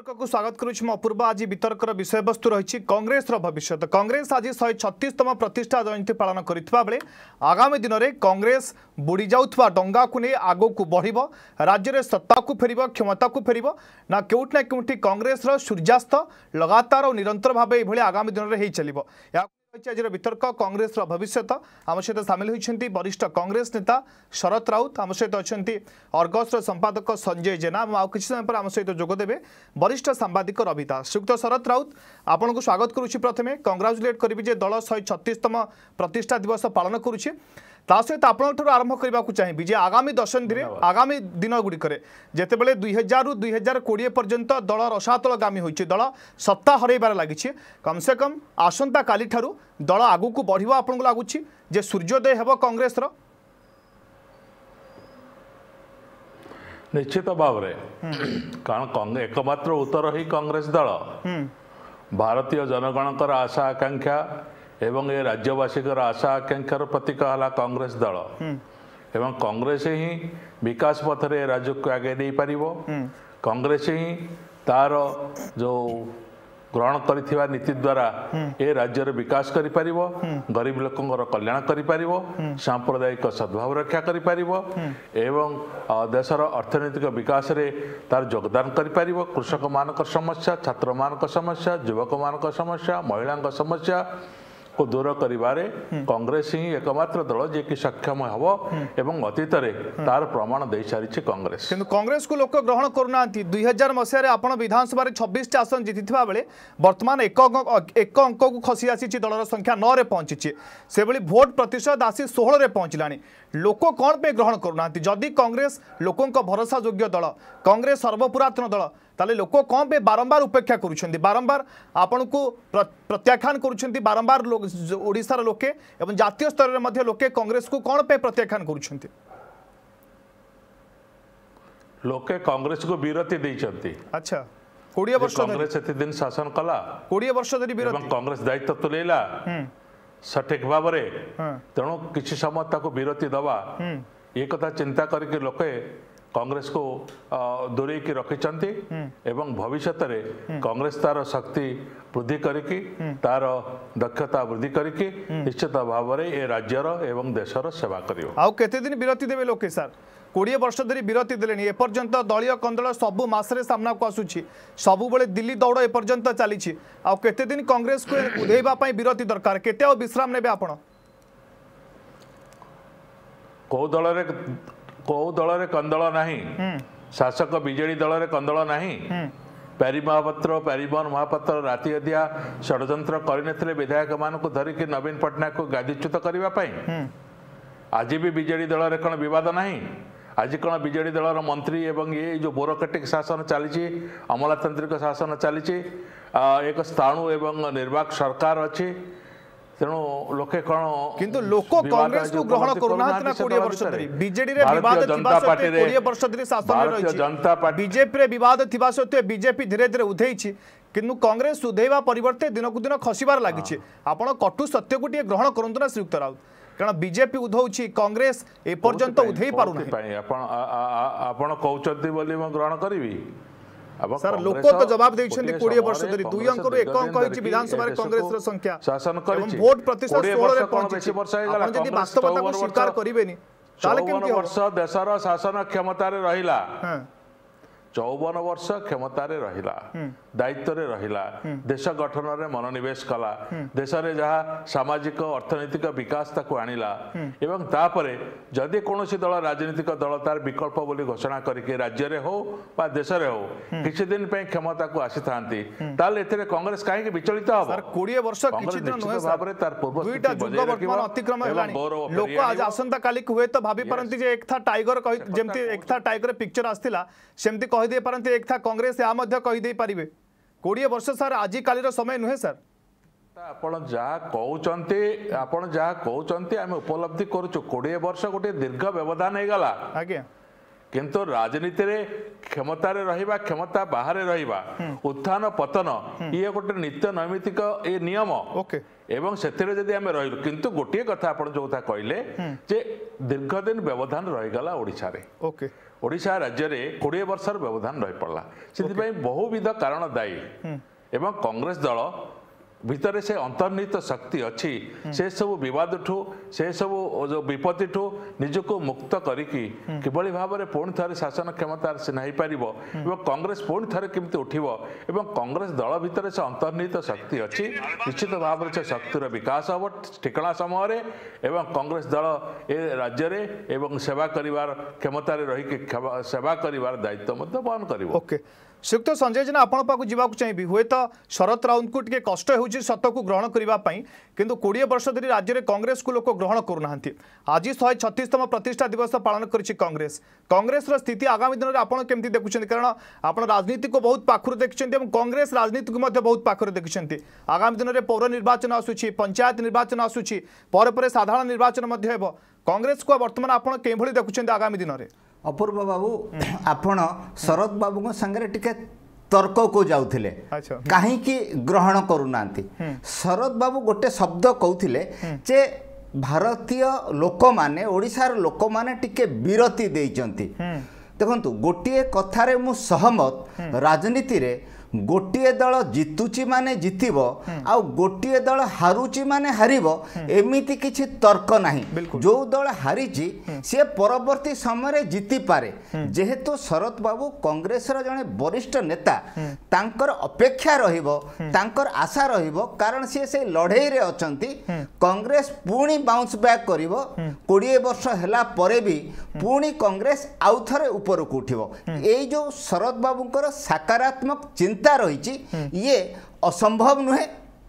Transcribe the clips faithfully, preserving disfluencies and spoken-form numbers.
को स्वागत करुच्ची अपूर्व आज वितर्कर विषय वस्तु रही कांग्रेस भविष्य कांग्रेस आज शहे छत्तीसतम प्रतिष्ठा जयंती पालन करथिबा बेले आगामी दिन में कांग्रेस बुड़ी जाउथबा डंगा को नहीं आगो को बढ़िबो राज्य में सत्ता को फेरिबो क्षमता को फेरिबो ना केउट ना केउटी कांग्रेस रो सूर्यास्त लगातार और निरंतर भाव ये आगामी दिन में हो चलिबो आज वितर्क कांग्रेस भविष्य आम सहित सामिल होती वरिष्ठ कांग्रेस नेता शरत राउत आम सहित अच्छा अर्गस संपादक संजय जेना आउ कि समय पर आम सहित जोगदेवे वरिष्ठ सांबादिक रवि दास श्रीयुक्त शरत राउत आपन को स्वागत करुच्ची प्रथमे कंग्राचुलेट करी जे दल शहे छत्तीसतम प्रतिष्ठा दिवस पालन करुच्ची ता सहित आपठ आरंभ करने को चाहिए जे आगामी दशंधि आगामी दिन गुड़िक जितेबाला दुई हजार रु दुई हजार कोड़े पर्यंत दल रसातलगामी होती दल सत्ता हरइबार लगी कम से कम आसंता काली ठारू दल आगू को बढ़िबो आपन को लगुच जे सूर्योदय हेबो कांग्रेस रो निश्चित भाव कारण एकमात्र उत्तर ही कांग्रेस दल भारतीय जनगणकर आशा आकांक्षा एवं ये राज्यवासी आशा आकांक्षार प्रतीक है कांग्रेस दल एवं कांग्रेस ही विकास पथरे राज्य को आगे नहीं पार कांग्रेस ही तार जो ग्रहण करिथिबा नीति द्वारा ए राज्यर विकास करि परिबो गरीब लोकंकर कल्याण करि परिबो सांप्रदायिक सद्भाव रक्षा करि परिबो एवं देशर अर्थनैतिक विकास रे तार योगदान करि परिबो कृषक मानक समस्या छात्र मानक समस्या युवक मानक समस्या महिला समस्या को दूर करिबारे कांग्रेस ही एकमात्र दल जे कि सक्षम हबो एवं अतीत रे तार प्रमाण दे सारिछि कांग्रेस किंतु कांग्रेस को लोक ग्रहण करूना दुई हजार मसीह आपण विधानसभा छब्बीस आसन जीति बेले वर्तमान एक एक अंक को खसी आसी दलर संख्या नौ रे पहुंची से भली भोट प्रतिशत आसी सोलह रे पहुंचलानी लोक कौन पे ग्रहण करूना जदि कांग्रेस लोकों भरोसा योग्य दल कांग्रेस सर्वपुरातन दल ताले लोक कौन पे बारंबार उपेक्षा करुछंती बारंबार आपण को प्रत्याख्यान करुछंती बारंबार ओडिशार लोके एवं जातीय स्तर में लोके कांग्रेस को कौन पे प्रत्याख्यान करुछंती लोके कांग्रेस को विरति देइछंती अच्छा कोड़े वर्ष कांग्रेस एते दिन शासन कला कोड़े वर्ष धरि विरति एवं कांग्रेस दायित्व तो लेला सठिक भाव रे तेणु किछि समय ताको विरति दवा ये कथा चिंता करके लोके कांग्रेस को दूरे की रखिंट एवं भविष्य में कांग्रेस तार शक्ति वृद्धि करिकी तार दक्षता वृद्धि करिकी निश्चित भाव में ये राज्यर एवं देशर सेवा करियो आउ केते दिन विरति देबे लोके सर कोड़े वर्ष धरी विरति देलेनी एपर्यंत दलीय कंदल सबु मासरे सामना को आसुची सबु बेले दिल्ली दौड़ एपर्यंत चली आउ केते दिन कांग्रेस को उधेबा पई विरति दरकार केते आ विश्राम नेबे आपण को दल रे को दल रे कंदल नाही शासक बीजेडी दल रे कंदल नाही प्यारी महापात्र प्यारीमोहन महापात्र राति अदिया षड्यंत्र करने विधायक मान को धरिकी नवीन पट्टनायक को गादीच्युत करने आज भी बीजेडी दल रे कौन विवाद नाही आज कौन बीजेडी दलर मंत्री एवं ये जो ब्यूरोक्रेटिक शासन चली अमलातांत्रिक शासन चली एक स्थाणु एवं निर्वाक सरकार अच्छी तेणु लोके कौन किंतु लोक कांग्रेस को ग्रहण करूना ना कोड़े वर्ष धरि बीजेडी रे विवाद थिबा सत्ते कोड़े वर्ष धरि शासन रे रहिछि जनता पार्टी बीजेपी रे विवाद थिबा सत्ते बीजेपी धीरे धीरे उधेइछि किंतु कांग्रेस उधेइबा परिवर्ते दिन को दिन खसिबार लागिछि आपण कटु सत्य को टिए ग्रहण करंतु ना श्रीयुक्त राउत कारण बीजेपी उधौछि कांग्रेस ए पर्यंत उधेइ पारु नै आपण आपण कहउछथि बोली म ग्रहण करिवि सर लोक तो जवाब देइछन्ति कोड़े वर्ष धरि दुई अंक रु एक अंक होइछि विधानसभा रे कांग्रेस रो संख्या शासन करिछि वोट प्रतिशत सोलह रे पहुंची वर्ष हे गला जदि वास्तवता को स्वीकार करिवेनी ताले केमति वर्ष देशर शासन क्षमता रे रहिला चौवन वर्ष क्षमतार रहिला दायित्व रे रहिला देश गठन रे मनोनिवेश कला देश रे जहाँ सामाजिक अर्थनैतिक विकास ताकू आनिला एवं तापरे जदि कोनोसी दल राजनीतिक दल तार विकल्प बोली घोषणा करके राज्य रे हो बा देश रे हो किछि दिन पे क्षमता को आसी थांती ताले एथरे कांग्रेस काहे के विचलित हो सर बीस वर्ष किछि दिन नुहे भाबरे तार पूर्व दुईटा जुग वर्तमान अतिक्रम हेलानी लोक आज आसंता काली हुए तो भाबी परंती जे एक था टाइगर कहि जेमति एक था टाइगर पिक्चर आस्थिला सेमति कहि दे परंती एक था कांग्रेस या मध्य कहि दे परिबे कोड़े वर्ष सर आज कालीर समय नुहे सर आपण जहाँ कहते आपण जहाँ कहते आम उपलब्धि करुचु कोड़े वर्ष गोटे दीर्घ व्यवधान हो गला आज्ञा किंतु राजनीति रे क्षमता रे रहिबा क्षमता बाहर रहिबा उत्थान पतन ये गोटे नित्य नैमित्तिक ए नियम ओके एवं सेतिरे जदि आमे रहिलु किंतु गोटे कथा आपण जो कथा कहले जे दीर्घ दिन व्यवधान रहिगला ओडिसा रे ओके ओडिशा राज्य रे बीस वर्षर व्यवधान रहि पड़ला सेति बहुविध कारण दायी एवं कांग्रेस दल भितर से अंतर्निहित शक्ति अच्छी से सब विवाद ठू से सब जो विपत्ति ठू निजको मुक्त करिकी किभली भाव में पुणी थे शासन क्षमता से नहीं पार एवं कांग्रेस पुणी थे केमती उठिबो एवं कांग्रेस दल भितर से अंतर्निहित शक्ति अच्छी निश्चित भाव में से शक्तिर विकास हम ठिकना समय एवं कांग्रेस दल ए राज्य रे एवं सेवा करिवार क्षमता रही सेवा करिवार दायित्व बहन करिवो ओके श्रीयुक्त संजय जेना आपण पाक जीवाक चाहिए हुए तो शरद राउत को टे कष्ट हो सत को ग्रहण करने किंतु कोड़े वर्ष धरी राज्य में कांग्रेस को लोक ग्रहण करूना आज शहे छत्तीसतम प्रतिष्ठा दिवस पालन करिछि कांग्रेस कांग्रेस स्थिति आगामी दिन में आपड़ केमती देखुं कारण आप राजनीति को बहुत पाखर देखिं कांग्रेस राजनीति को बहुत पाखर देखिं आगामी दिन में पौर निर्वाचन आसूची पंचायत निर्वाचन आसूची पर पर साधारण निर्वाचन कांग्रेस को बर्तमान आप देखुं आगामी दिन में अपूर्व बाबू आपण शरद बाबू संगे टिके तर्क को जाउथिले कहीं ग्रहण करूना शरद बाबू गोटे शब्द कहते जे भारतीय लोक माने ओडिशार लोक माने टिके विरति देइचंती देखंतु गोटे कथारे मु सहमत राजनीति रे गोटे दल जितुची माने जितिबो आ गोटे दल हारुची माने हारिबो एमिति किछि तर्क नाही जो दल हारिची से परवर्ती समय जीति पारे जेहेतु शरद बाबू कांग्रेस रो जने वरिष्ठ नेता तांकर अपेक्षा रहिबो तांकर आशा रहिबो कारण से से लड़ाई रे अछंती कांग्रेस पुणी बाउंस बैक करिवो बीस वर्ष हला परे भी पुणी कांग्रेस आउ थरे ऊपर को उठिबो एई जो शरद बाबूकर सकारात्मक चिंता रही ये असंभव नुहे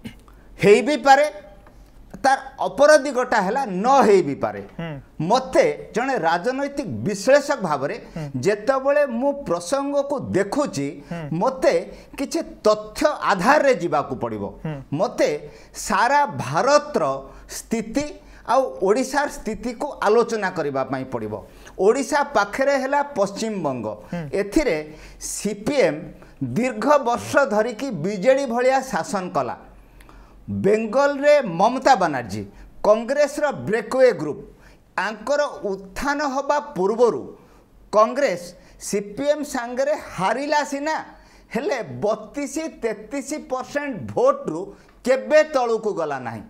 हेई भी पारे तार अपर दिगटा है न हेई भी पारे मते जने राजनैतिक विश्लेषक भाव में जेतबले मु प्रसंग को देखुची मते किछि तथ्य आधार रे जीवा को पड़िबो मते सारा भारत रो स्थिति आउ ओडिशार स्थिति को आलोचना करबा पई पड़िबो ओडिशा पाखरे हैला पश्चिम बंग एथिरे सीपीएम दीर्घ वर्ष धरिकी बीजेडी भलिया शासन कला बेंगल रे ममता बनर्जी कांग्रेस रो ब्रेकवे ग्रुप आंकर उत्थान हबा पूर्वरु कांग्रेस सीपीएम सांगरे हारिला सिना हेले बत्तीस तेतीस परसेंट भोट रु केबे तळु को गला नाही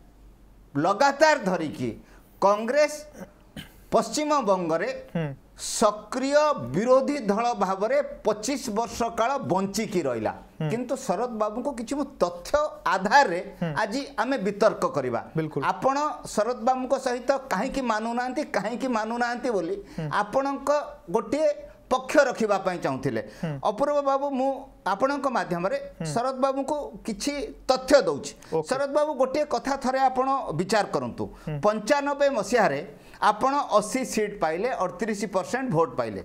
लगातार धरिकी कांग्रेस पश्चिम बंगरे सक्रिय विरोधी दल भाव में पच्चीस वर्ष काल बंचिकी रहिला किंतु शरद बाबू को किछि तथ्य आधार रे आज आमे वितर्क करिबा आपण शरद बाबू को सहित काहेकि मानुनांती काहेकि मानुनांती बोली आपणक गोटे पक्ष रखिबा पई चाहुथिले अपूर्व बाबू मु आपणक माध्यम रे शरद बाबू को किछि तथ्य दउछि शरद बाबू गोटे कथा थरे आपण विचार करंतु पंचानबे मसिया रे आपण अस्सी सीट पाइले अड़तीस परसेंट भोट पाइले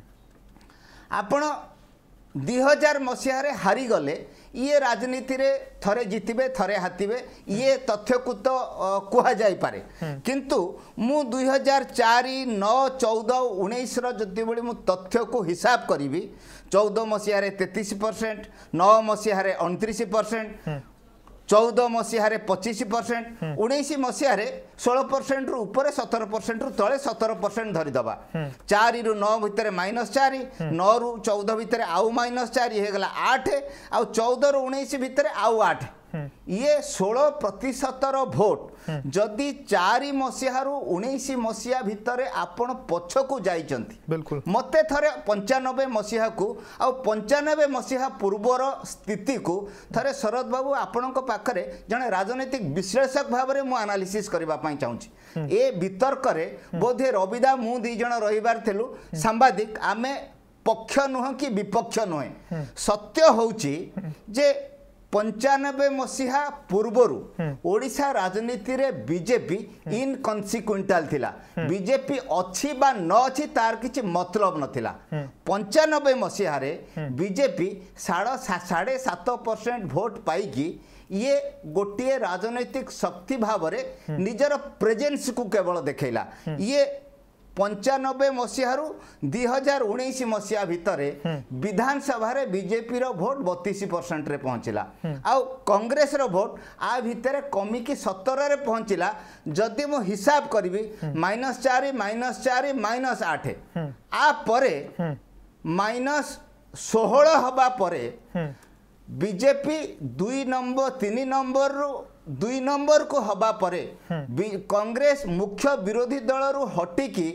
आपण दुई हजार मसीह हारी गले ये राजनीति रे थरे जितबे थरे हाथिबे ये तथ्य को तो कह जाई पारे किंतु मु दुई हजार चार नौ चौदह उन्नीस जति बड़ी मु तथ्य को हिसाब करी चौदह मसीह तेतीस परसेंट नौ मसीह अणतीस परसेंट चौदह मसीह पच्चीस परसेंट उन्नीस मसीह षोल परसेंट रु ऊपर सतर परसेंट रु तले सतर परसेंट धरीदबा चार रु नौ भितर माइनस चार नौ रु चौदह भितर आउ माइनस चार हो गला आठ आउ चौदह रु उन्नीस भितर आउ आठ ये षोल प्रतिशतर भोट जदि चार मसीह रु उन्नीस मसीहा भितर आपण पछकु जाइचंती बिल्कुल मते थरे पंचानबे मसीहा को आ पंचानबे मसीहा पूर्वर स्थिति को थरे शरद बाबू आपणक पाखरे जने राजनीतिक विश्लेषक भाव में मु एनालिसिस करबा पई चाहूची ए वितर्क रे बोधे रविदा मु दी जण रहिबार थिलु सांबादिक आमे पक्ष नुह कि विपक्ष नुहे सत्य होउची जे पंचानबे मसीहा पूर्वरु ओडिशा राजनीति रे बीजेपी इनकन्सिक्वेंटाल थिला बीजेपी अच्छी बा न अच्छी तार किछि मतलब नथिला पंचानबे मसीहा रे बीजेपी साढ़े सात परसेंट भोट पाइकी ये गोटे राजनैतिक शक्ति भाव रे निजर प्रेजेंस को केवल देखैला ये पंचानबे मसीह दुई हजार उन्नीस मसीहा भितर विधानसभा बीजेपी रो भोट बतीस परसेंट रे पहुंचला आउ कांग्रेस रो भोट आ भितर कमिकी सतर रे पहुंचला जदि मो हिसाब करी माइनस चार माइनस चार माइनस आठ आ परे माइनस षोहल हवा परे बीजेपी दुई नंबर तीन नंबर रु दुई नंबर को हवा परे कांग्रेस मुख्य विरोधी दल रु हटिकी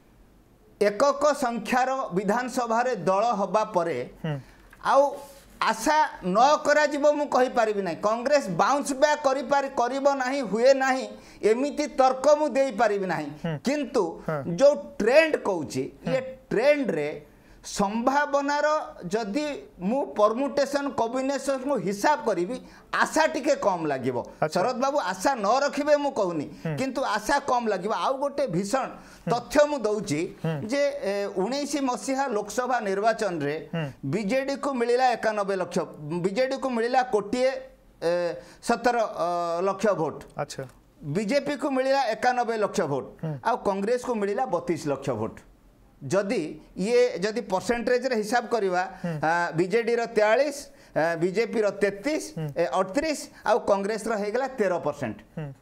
एकक संख्यार विधानसभा रे दल हवा परे आउ आशा न करा जीवो मु कहि परिबि नै कांग्रेस बाउंस बैक करि पारि करिवो नाही हुए नाही एमिति तर्क मु देई परिबि नाही किंतु जो ट्रेंड कहूची ये ट्रेंड रे संभावनार जदि मु परमुटेशन कॉम्बिनेशन को हिसाब करी आशा टिके कम लगे शरद बाबू आशा न रखिबे मु कहूनी किंतु आशा कम लगे आउ गोटे भीषण तथ्य मु दउची जे उन्नीस मसीहा लोकसभा निर्वाचन रे बीजेडी को मिलिला इक्यानवे लाख बीजेडी को मिलिला कोटिए सतर लाख वोट अच्छा बीजेपी को मिलिला इक्यानवे लाख वोट आ कांग्रेस को मिलिला बत्तीस लाख वोट जदि ये जदि परसेंटेज रे हिसाब करवा बीजेडी रो तैंतालीस बीजेपी रो तैंतीस अड़तीस आउ कांग्रेस रो हेगला तेरह परसेंट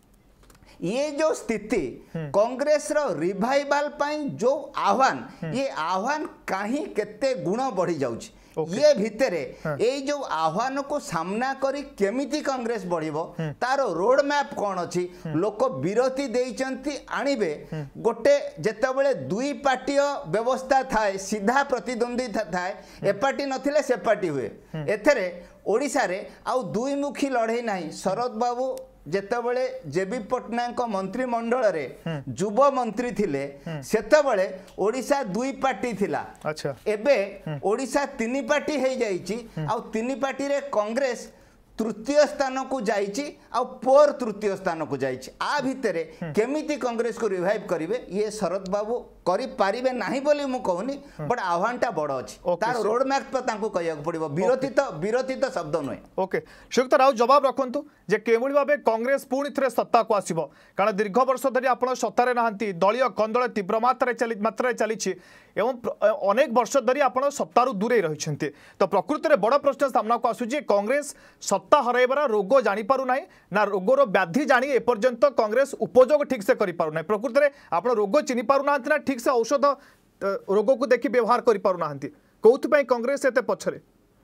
ये जो स्थिति कांग्रेस रो रिवाइवल पाई जो आह्वान ये आह्वान कहीं केते गुण बढ़ी जाउची Okay. ये भितरे ये जो आह्वान को सामना करी केमिति कांग्रेस बढ़िबो तार रोड मैप कौन अच्छी लोक विरति देइचंती आनिबे गोटे जेतेबेले दुई पार्टी व्यवस्था थाए सीधा प्रतिद्वंदी थाए ए पार्टी नथिले से पार्टी हुए एथरे ओडिसा रे आउ दुई मुखी लड़ाई नाही शरद बाबू जेतेबेले जेबी पटनायक मंत्रिमंडल रे युव मंत्री थिले सेतेबेले ओडिशा दुई पार्टी थिला अच्छा एबे ओडिशा तीन पार्टी हे जाईची आ तीन पार्टी रे कांग्रेस तृतीय स्थान को जाईची आ पोर तृतीय स्थान को जाईची आ भितरे केमिति कांग्रेस को रिवाइव करिवे ये शरद बाबू करि पारिबे नाही बोली मु कहूनी बट आह्वानटा बड़ अछि तार रोड मैप पर तांको कहिया पड़िबो विरोधी तो विरोधी तो शब्द नय ओके श्रीयुक्त राव जवाब रखंतु जे केवल भाबे कांग्रेस पुणी थरे सत्ता को आसीबो कारण दीर्घ वर्ष धरि आपण सत्तारे नाहंती दलीय कंदळ तीव्र मात्रा चली मात्रा चलीछि एवं अनेक वर्ष धरि आपण सत्तारु दूरे रहिछन्ते तो प्रकृति रे बड़ प्रश्न सामना को आसुछि कांग्रेस सत्ता हराइबार रोग जानि पारु नाही ना रोगर व्याधि जानि ए पर्यंत कांग्रेस उपयोग ठीक से करि पारु नाही प्रकृति रे आपण रोग चिनि पारु नाहंती ना ठीक से औषध रोग को देखि व्यवहार करि पारु नाहंती कोउथ पई कांग्रेस एते पछरे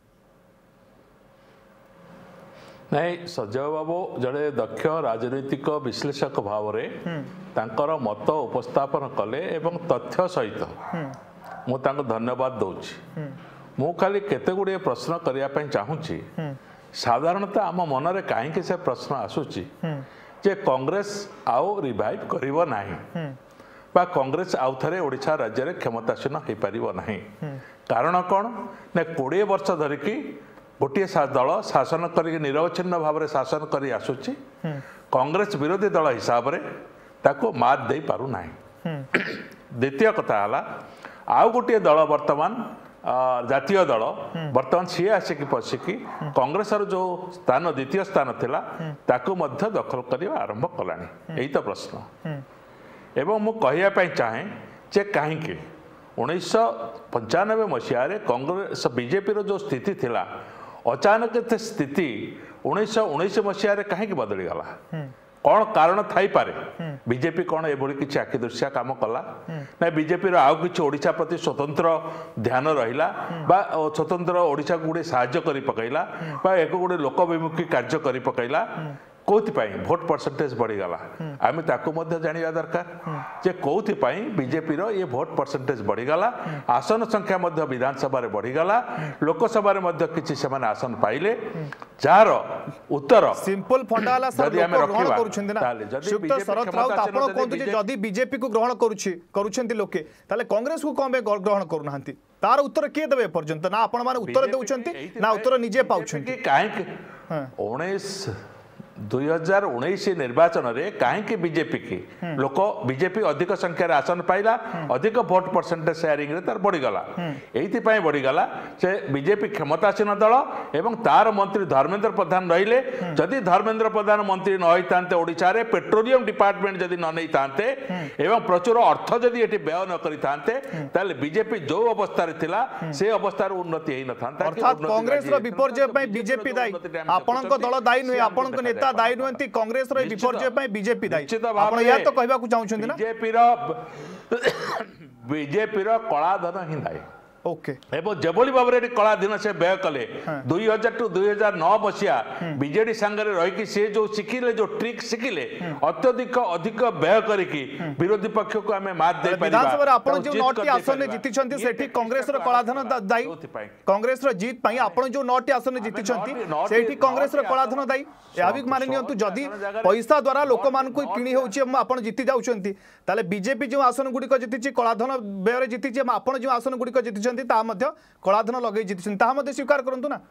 नहीं सजय बाबू जड़े दक्ष राजनीतिक विश्लेषक भाव रे तांकर मत उपस्थापन कले एवं तथ्य सहित मु तांको धन्यवाद दउछि मु खाली केते गुडे प्रश्न करिया पई चाहूछि साधारणतः आम मन रे काहे के से प्रश्न आसुछि जे कांग्रेस आउ रिवाइव करिवो नाही बा कांग्रेस आउ थरे ओडिशा राज्य रे क्षमतासीन हे परिवो नाही कारण कोन ने बीस वर्ष धरिकी गोटे दल शासन कर निरवच्छिन्न भाव में शासन कर आसुची कांग्रेस विरोधी दल हिसाब से ताको मात दे पारु नाही द्वितीय कथा है आउ गोटे दल वर्तमान जातीय दल वर्तमान सी आसिक पशिकी कांग्रेस जो स्थान द्वितीय स्थान थिला ताको मध्य दखल करने आरंभ कलानी यही तो प्रश्न एवं मु कहिया पई चाहे जे काहेकि उन्नीस पंचानबे मसीह कांग्रेस बीजेपी रो जो स्थिति थिला अचानक स्थिति उन्नीस उन्नीस मसीह कहीं बदली गला कौन कारण थाई पारे बीजेपी कौन एभली किसी आखिदृशिया काम कला ना बीजेपी आउ किसी ओडिशा प्रति स्वतंत्र ध्यान रहिला बा स्वतंत्र ओडिशा को गोटे साहाय्य करि पकैला बा एक गोटे लोकविमुखी कार्य करि पकैला कोथिपाई भोट परसेंटेज बढ़ीगला आम ताकू जाना दरकार जे कोथिपाई बीजेपी रो ये भोट परसेंटेज बढ़ीगला आसन संख्या मध्य विधानसभा रे बढ़ीगला लोकसभा रे मध्य किछि सेमाने आसन पाइले जार उत्तर सिंपल फंडाला सर लोक ग्रहण करूछन्ते ना शुक्त शरद राउत आपण कोंतु जे जदी बीजेपी को ग्रहण करूछि करूछन्ते लोके ताले कांग्रेस को कमे ग्रहण करू नाहंती तार उत्तर के देबे पर्यंत ना आपण माने उत्तर देउछन्ते ना उत्तर निजे पाउछन्ते काहे उन्नीस दुई हजार उन्नीस निर्वाचन में कहीं बीजेपी की लोक बीजेपी अधिक संख्यार आसन पाइला अधिक भोट परसेंटेज शेयरिंग रे तार बढ़ीगला ये बढ़ीगला से बीजेपी क्षमतासीन दल एवं तार मंत्री धर्मेंद्र प्रधान रहिले जदि धर्मेंद्र प्रधान मंत्री न होइतांते ओडिशा रे पेट्रोलियम डिपार्टमेंट जदि न नहीं तांते एवं प्रचुर अर्थ जदि एटी व्यय न करितांते ताले बीजेपी जो अवस्था रे थिला से अवस्था रे उन्नति हेइ न थांता अर्थात कांग्रेस रो विपर्जय पई बीजेपी दायी आपनक दल दायी नुहे आपनक नेता दायी नुहंती कांग्रेस रो विपर्जय पई बीजेपी दायी आपण या तो कहबा को चाहू छथि ना बीजेपी रो बीजेपी रो कला धन ही दायी ओके एवं जेभली भाव में कला दिन से व्यय कले दुई हजार टू दुई हजार नौ मसीहा बीजेडी सांगे रही से जो शिखिले जो ट्रिक शिखिले अत्यधिक अधिक व्यय करके विरोधी पक्ष को आम मात दे विधानसभा आपण जो नौटी आसन जीति छंती सेठी कांग्रेस रो कलाधन दायी कांग्रेस रो जीत पई आपण जो नौटी आसन जीति छंती सेठी कांग्रेस रो कलाधन दायी याविक माने नियंतु जदी पैसा द्वारा लोक मान को किणी होउची आपण जीति जाउछंती ताले बीजेपी जो आसन गुडी को जीतिची कलाधन व्यय रे जीतिची आपण जो आसन गुडी को जीति कलाधन लगे जीति स्वीकार करूँ ना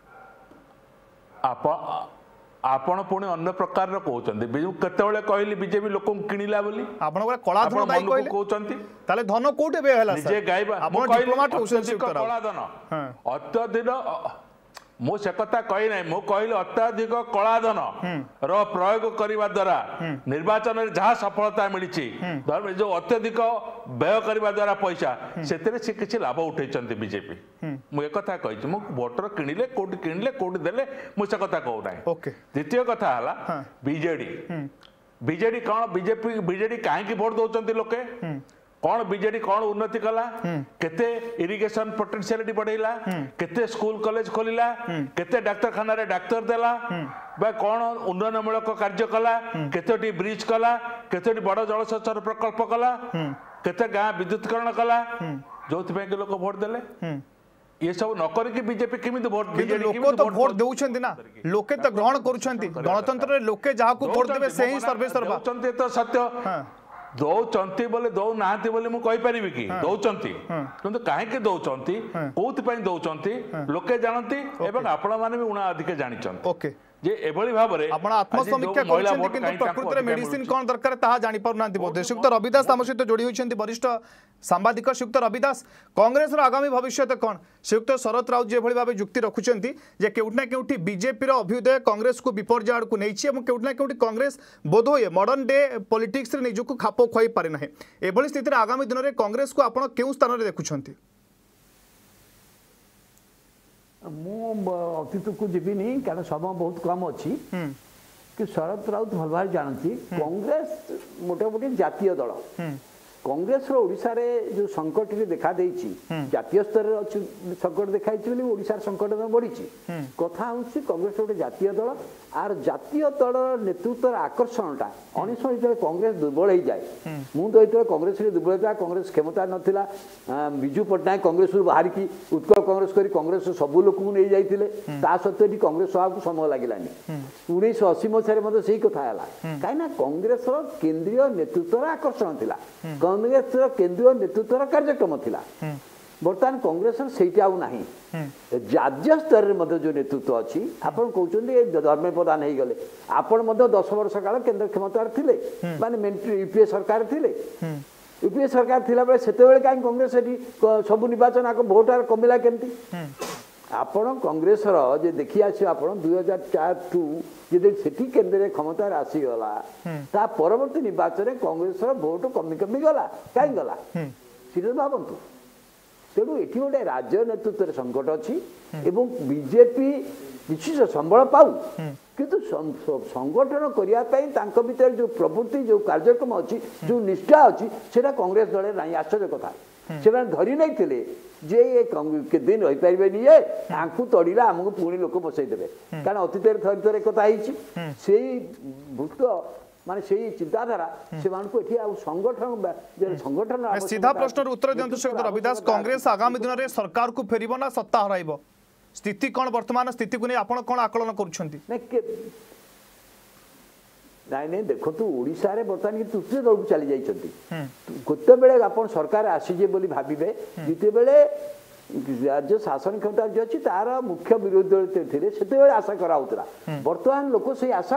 आपण पुणी अन्य प्रकार कहते केतबले कहली बीजेपी लोक किणिला बोली आपण कलाधन दायी कहले कहउचंती ताले धन कोठे बे हला जे गायबा आपण डिप्लोमेट होसन कलाधन अत्यधिक मु से कथा कही ना मु कहली अत्याधिक कलाधन रो प्रयोग करने द्वारा निर्वाचन में जहाँ सफलता मिली जो अत्यधिक व्यय करने द्वारा पैसा से किसी लाभ उठे बीजेपी मुझे कथा कही मु भोटर किणिले कोटी किणिले कोटी देले मुझे कथा कहूना द्वितीय कथा है बीजेडी बीजेडी कौन बीजेपी बीजेडी कहीं भोट दौरान लोके कौन बीजेडी कौन उन्नति कला केते इरिगेशन पोटेंशियलिटी बढ़ेला केते स्कूल कॉलेज खोलिला केते डाक्तरखाना रे डाक्तर देला बा कौन उन्नयनमूलक कार्य कला केतोटी ब्रिज कला केतोटी बड़ जलसेचन प्रकल्प कला केते गाँ विद्युतीकरण कला जो लोक भोट देले ये सब न करके बीजेपी केमिति वोट लोक तो वोट देउछंती ना लोके तो ग्रहण करूछंती गणतंत्र रे लोके जहा को वोट देबे से ही सर्वे सर्वा देउछंती तो सत्य दौचंती बोले दौ नाहंती बोले मु कहि परिबि कि दौचंती किंतु काहे के दौचंती कोथि पई दौचंती लोके जानंती एवं आपण माने भी उणा अधिक जानिचंती ओके जे एभली भाव रे आपण आत्मसमीक्षा करछंती किंतु प्रकृति रे मेडिसिन कोन दरकार ताहा जानि पारुनांती बोधे श्रीयुक्त रविदास आम सहित जोड़ी होइछंती वरिष्ठ सांबादिक श्रीयुक्त रविदास कांग्रेस रो आगामी भविष्य कोन श्रीयुक्त शरद राउत जे भली भाबे जुक्ति रखुछंती जे केउटना केउठी बीजेपी रो अभ्युदय कांग्रेस को विपर्जय आड़ को नैछि एवं केउटना केउठी कांग्रेस बोधोय मॉडर्न डे पॉलिटिक्स रे निजुको खापो खोई पारे नाही एभली स्थिति रे आगामी दिन रे कांग्रेस को आपण केउ स्थान रे देखुछंती मु अतीत को जीविनी कारण समय बहुत कम अच्छी कि शरद राउत भल भाव जानती कांग्रेस मोटे मोटे जातीय दल कांग्रेस रो ओडिशा रे जो संकट रे देखा देइची जातीय स्तर रे संकट देखाई बोली ओडिशा संकट में बढ़ी कथा होची कांग्रेस गोटे जातीय दल आर जातीय दल नेतृत्व आकर्षणटा उन्नीस जो कांग्रेस दुर्बल हो जाए मुझे तो कांग्रेस दुर्बल था कांग्रेस क्षमता नाला विजु पट्टनायक कांग्रेस बाहर की उत्कल कांग्रेस कर कांग्रेस सबू लोक नहीं जाते सत्वे कांग्रेस सभा को समय लगलानी उन्नीस अशी मसीह से कथा है कहीं कांग्रेस केंद्रीय नेतृत्व आकर्षण था कांग्रेस केंद्रीय नेतृत्व कार्यक्रम था बर्तमान कांग्रेस से आउ नहीं राज्य स्तर में जो नेतृत्व अच्छी आपड़ कहते धर्मेन्द्र प्रधान हो गले आपण दस वर्ष काल केंद्र क्षमतार थिले माने यूपीए सरकार थिले यूपीए सरकार थिला बेले सेते बेले काई कांग्रेस सब निर्वाचन आक भोट आर कमिला केमती आपण कांग्रेस जे देखि आसी आपण दुई हजार चार टू जे सेठी केंद्र क्षमतार आसीगला ता परवर्ती निर्वाचन कांग्रेस भोट कमी कमी गला कहीं गला सीधे भावतु तेणु ये गोटे राज्य नेतृत्व संकट अच्छी एवं बीजेपी निश्चित संबल पाऊ किंतु संगठन करने भीतर जो प्रवृत्ति जो कार्यक्रम अच्छी जो निष्ठा अच्छी से कांग्रेस दल ना आश्चर्य कथा से धरी नहीं थे जे ये के दिन रही पारे ये आंकु तड़िला आमको पुणी लोक बसईदे कारण अतीत थर थर एक से भूत माने से चिंताधारा से संगठन संगठन सीधा प्रश्न उत्तर दिंतु श्रीयुक्त रविदास कांग्रेस आगामी दिन में सरकार को फेरिबो ना सत्ता हराइबो स्थिति कौन वर्तमान स्थिति को नहीं आपण कौन आकलन करुछंती नाई नहीं देखो तो ओडिशा रे बर्तमान की तृतीय दल को चली जाइछंती गोटे बेले आपण सरकार आसीजे बोली भाबिबे द्वितीय बेले राज्य शासन क्षमता जो अच्छी तार मुख्य विरोधी थे से आशा कराला बर्तमान लोक से आशा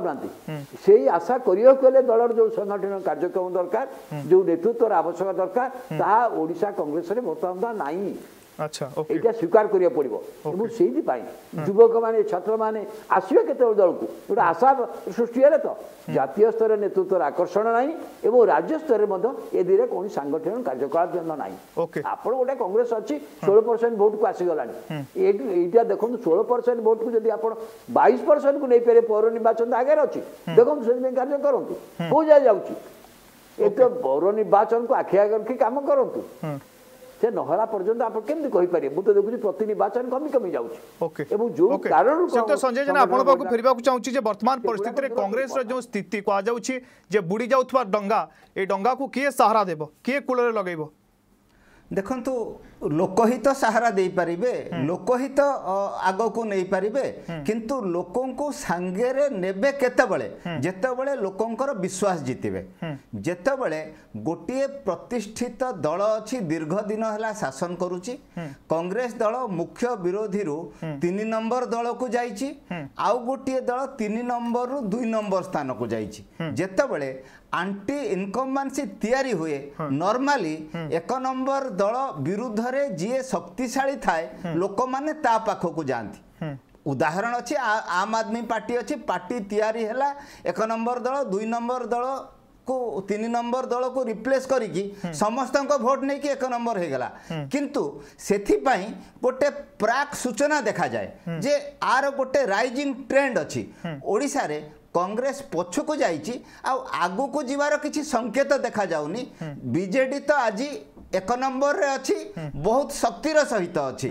कर आशा करने दलर जो संगठन कार्यक्रम दरकार जो नेतृत्व आवश्यक दरकार ता ओडिशा कांग्रेस रे बर्तमान नाई अच्छा एटा स्वीकार करिया पड़िबो एबो सेही पई युवक माने छात्र माने आसीबे केते दल को गोटे आशा सृष्टि हेले तो जातीय स्तर नेतृत्व आकर्षण नाही एवं राज्य स्तर मध्ये ए दिरे कोन संगठन कार्यकलाप जन नाही आपण गोटे कांग्रेस अछि सोलह परसेंट वोट को आसी गलानी एटा देखो सोलह परसेंट वोट को जदि आपण बाईस परसेंट को नै पेरे पौर निर्वाचन आगे अछि देखो से कार्य करंतु हो जाय जाउची ए तो पौर निर्वाचन को आखि आगे रखी काम करंतु से नहला पर्यंत आप केमति कहि पारे मु तो देखुची प्रति निर्वाचन कमी कमी जाउची ओके एवं जो कारण से तो संजय जन आपण बाकू फेरबा चाहूची जे वर्तमान परिस्थिति रे कांग्रेस रो जो स्थिति को आ जाउची जे बुडी जाउथवा डंगा ए डंगा को किए सहारा देबो किए कूल रे लगेबो देखंतु लोकहित सहारा दे पारिबे लोकहित आगो को नहीं पारिबे किंतु लोकों को सांगे रे नेबे केतेबेले जेतेबेले लोकंकर विश्वास जीतिबे जेतेबेले गोटिए प्रतिष्ठित दल अछि दीर्घ दिन हला शासन करूची कांग्रेस दल मुख्य विरोधी रु तीन नंबर दल को जाईची आउ गोटिए दल तीन नंबर रु दुई नंबर स्थान को जाईची जेतेबेले आंटी इनकम्बांसी तैयारी हुए नॉर्मली एक नंबर दल विरुद्ध रे जी शक्तिशाली थाए लोक माने ता पाख को जाती उदाहरण अच्छी आम आदमी पार्टी अच्छी पार्टी तैयारी हैला एक नंबर दल दुई नंबर दल को तीन नंबर दल को रिप्लेस करिकी समस्त भोट नहीं कि एक नंबर हो गला किंतु सेथि पई गोटे प्राक सूचना देखा जाए जे आर गोटे राइजिंग ट्रेंड अच्छी ओडिशा रे कांग्रेस पछ को जाइए आगु को जीवार किसी संकेत देखा जाउनी बीजेडी तो आज एक नंबर रे अच्छी बहुत शक्तिर सहित अच्छी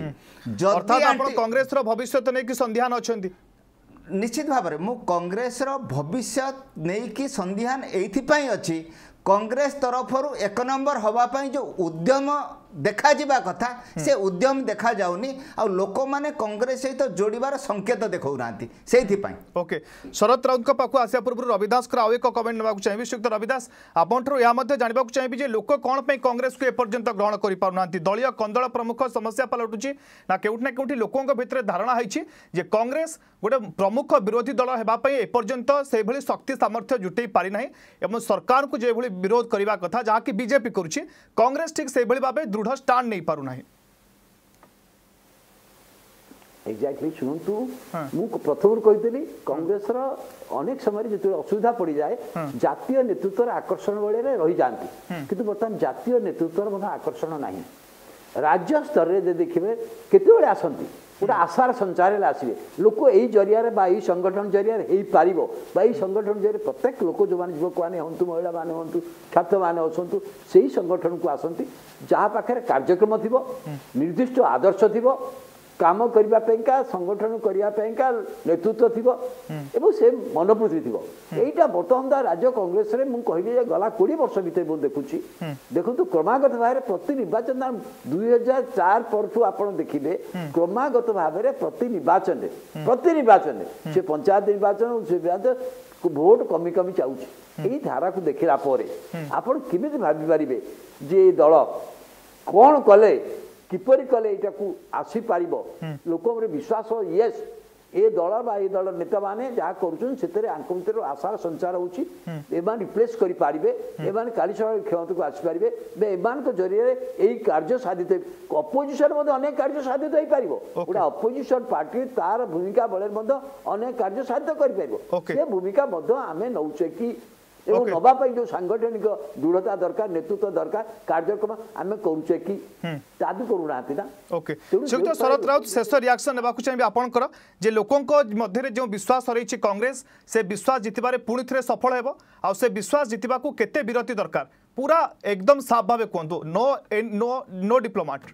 कांग्रेस रो भविष्य नहीं कि संध्यान अछंती निश्चित भाव में मु कांग्रेस रो भविष्य नहीं कि संध्यान एथि अच्छी कांग्रेस तरफ एक नंबर हवापाई जो उद्यम देखा जिबा कथा से उद्यम देखा जाउनी आ लोक माने कांग्रेस सहित जोड़ीबार संकेत देखौ नांती सेथि पई ओके शरद राउत को पाखु आसिया पूर्व रविदास को आउ एक कमेंट नेबाक चाहिए श्रीयुक्त रविदास आपंठरो या मध्ये जानिबाक चाहिए जे लोक कोन पे कांग्रेस को एपर्यंत ग्रहण करि पाउ नांती दलीय कंदल प्रमुख समस्या पलटुची ना केउठ ना केउठी लोकों के भितर धारणा हैछि जे कांग्रेस गोटे प्रमुख विरोधी दल हेबा पई एपर्यंत से भली शक्ति सामर्थ्य जुटै पारि नाही एवं सरकार को जे भली विरोध करबा कथा जहा कि बीजेपी करूची कांग्रेस ठीक से भली भाबे दृढ़ स्टांड नहीं पारु नाही एक्जाक्टली शुणु मु प्रथम कही कांग्रेस अनेक समय जो असुविधा पड़ जाए जातीय नेतृत्व आकर्षण बेले रही जाती किंतु बर्तमान जातीय नेतृत्व आकर्षण ना राज्य स्तर में देखिए केते आसती गोटे आशार संचार आसवे लोक यही जरिया संगठन जरिया हो पार संगठन जरिए प्रत्येक लोक जो मैंने युवक मैंने हूँ महिला मैंने हूँ छात्र मैंने अच्छा से संगठन को आसती जहाँ पाखे कार्यक्रम थी निर्दिष्ट आदर्श थी काम करने संगठन करने नेतृत्व थी एवं से मनोवृत्ति थी यहीटा बर्तमान राज्य कांग्रेस रे मुझे कहली गला कोड़े वर्ष भर मुझे देखुची देखो क्रमागत भाव में प्रति निर्वाचन दुई हजार चार पर आप देखिए क्रमागत भाव में प्रति निर्वाचन प्रति निर्वाचन से पंचायत निर्वाचन से भोट कमी कमी चाहूँ यही धारा को देखला आपड़ केमी भावी पारे जे दल कौन कले किपरि कले एटा आसीपार लोक विश्वास येस ए दल बा ए दल नेता माने जहाँ कर आशार संचार होची रिप्लेस कर पारे एमान काली सभा क्षमता को आसीपारे एमान जरिए यही कार्य साधित अपोजिशन अनेक कार्य साधित हो पार गोटे अपोजिशन पार्टी तार भूमिका बल अनेक कार्य साधित कर भूमिका आम नौचे कि एवं नवा जो सांगठनिक दृढ़ता दरकार नेतृत्व दरकार कार्यक्रम आम करुचे कि तादू करूना ना ओके श्रीयुक्त शरद राउत शेष रिएक्शन नेबाकु चाहिए आपनकर जे लोकों मध्य जो विश्वास रही कांग्रेस से विश्वास जितबारे पुणी थे सफल हेबो आ से विश्वास जितबा को केते विरति दरकार पूरा एकदम साफ भावे कहतु नो नो नो डिप्लोमेट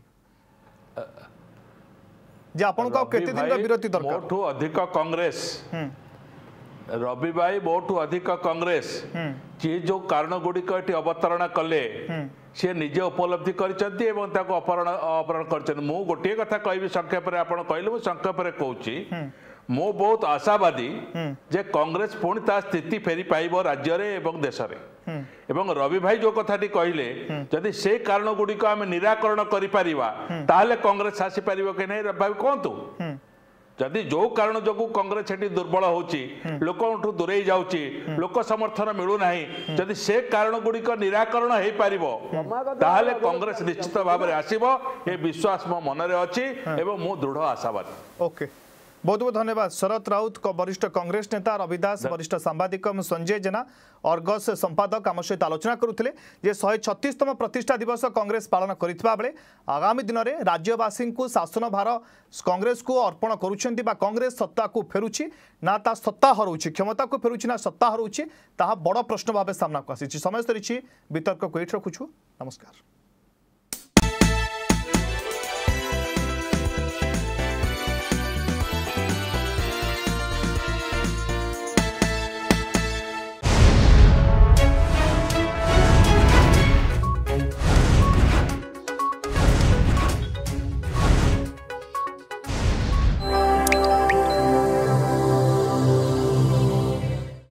जे आपन को केते दिन विरति दरकार मोठो अधिक कांग्रेस रवि भाई बहुत अधिक कांग्रेस जी जो कारण गुड़िक अवतरण कले सी निजे उपलब्धि करछंती एवं ताको अपहरण अपहरण करछन मु गोटे कथा कहबी संक्षेप रे आपण कहले मु संक्षेप रे कहूची मु बहुत आशावादी जे कांग्रेस पुणी ता स्थिति फेरी पाइबो राज्य रे एवं देश रे एवं रवि भाई जो कथाटी कहले जदि से कारण गुड़िक आम निराकरण कर कांग्रेस आसी पार कि नहीं रवि भाई कहतु जदि जो कारण जो कांग्रेस सेठी दुर्बल होची लोक दूरे जाउची लोक समर्थन मिलूना जदि से कारण गुड़िक निराकरण हो पार ताहले कांग्रेस निश्चित भाव में आसीबो ये विश्वास मो मन रे अछि एवं मो दृढ़ आशावादी। ओके बहुत बहुत धन्यवाद। शरद राउत को वरिष्ठ कांग्रेस नेता रविदास वरिष्ठ सांबादिक संजय जेना अर्गस संपादक आम सहित आलोचना करुले जे शहे छत्तीसतम प्रतिष्ठा दिवस कांग्रेस पालन करथिबा बेले आगामी दिन में राज्यवासी को शासन भार कांग्रेस को अर्पण करुछंती बा कांग्रेस सत्ता को फेरुछि ना ता सत्ता हरउछि क्षमता को फेरुछि ना सत्ता हरउछि ताहा बड़ प्रश्न भाव सामना को आसी समय सरी वितर्क को एठ रखुछु। नमस्कार।